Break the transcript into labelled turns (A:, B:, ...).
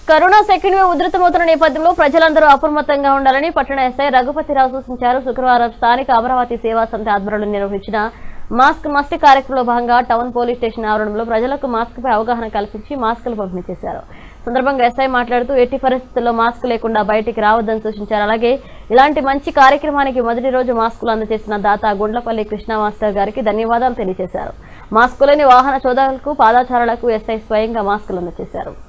A: Corona second wave ఉధృతమవుతున్న నేపథ్యంలో ప్రజలందరూ అప్రమత్తంగా ఉండాలని పట్టణ ఎస్ఐ రఘపతిరావు సూచించారు. శుక్రవారం స్థానిక అమరావతి సేవా సమితి ఆధ్వర్యంలో నిర్వహించిన మాస్క్ మస్ట్ కార్యక్రమంలో భాగంగా టౌన్ పోలీస్ స్టేషన్ ఆవరణలో ప్రజలకు మాస్క్ పై అవగాహన కల్పించి మాస్కులు పంపిణీ చేశారు. సందర్భంగా ఎస్ఐ మాట్లాడుతూ ఎట్టి పరిస్థితుల్లో మాస్క్ లేకుండా బయటికి రావద్దని సూచించారు. అలాగే ఇలాంటి మంచి కార్యక్రమానికి మొదటి రోజు మాస్కులు అందజేసిన దాత గుండ్లపల్లి కృష్ణ మాస్టర్ గారికి ధన్యవాదాలు తెలియజేశారు. మాస్కు లేని వాహన చోదకులకు పాదాచారులకు ఎస్ఐ స్వయంగా మాస్కులు అందజేశారు.